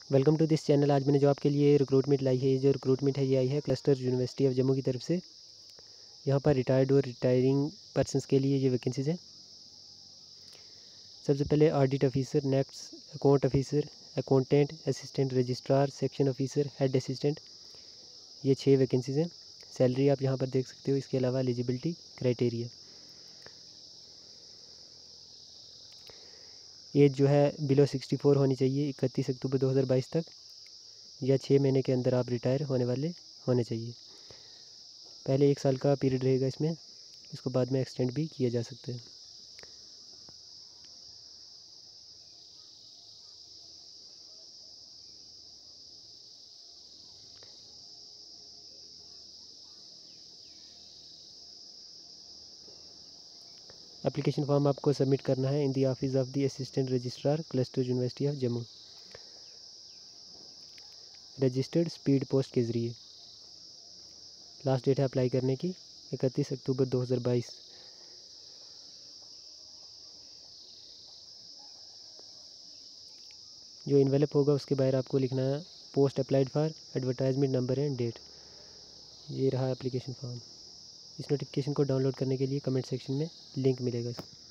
Welcome to this channel. आज मैंने जो आपके लिए रिक्रूटमेंट लाई है, ये जो रिक्रूटमेंट है ये आई है क्लस्टर यूनिवर्सिटी ऑफ जम्मू की तरफ से। यहाँ पर रिटायर्ड और रिटायरिंग पर्सनस के लिए ये वैकेंसीज़ हैं। सबसे पहले audit officer, next account officer, accountant, assistant registrar, section officer, head assistant, ये 6 वैकेंसीज़ हैं। सैलरी आप यहाँ पर देख सकते हो। इसके अलावा एलिजिबिलिटी क्राइटेरिया, एज जो है बिलो 64 होनी चाहिए 31 अक्टूबर 2022 तक, या 6 महीने के अंदर आप रिटायर होने वाले होने चाहिए। पहले 1 साल का पीरियड रहेगा इसमें, इसको बाद में एक्सटेंड भी किया जा सकता है। एप्लीकेशन फॉर्म आपको सबमिट करना है in the office of the assistant registrar, cluster university of Jammu, registered speed post के ज़रिए। लास्ट डेट है अप्लाई करने की 31 अक्टूबर 2022। जो इन्वेलप होगा उसके बाहर आपको लिखना है post applied for, advertisement number and date. ये रहा एप्लीकेशन फॉर्म। इस नोटिफिकेशन को डाउनलोड करने के लिए कमेंट सेक्शन में लिंक मिलेगा।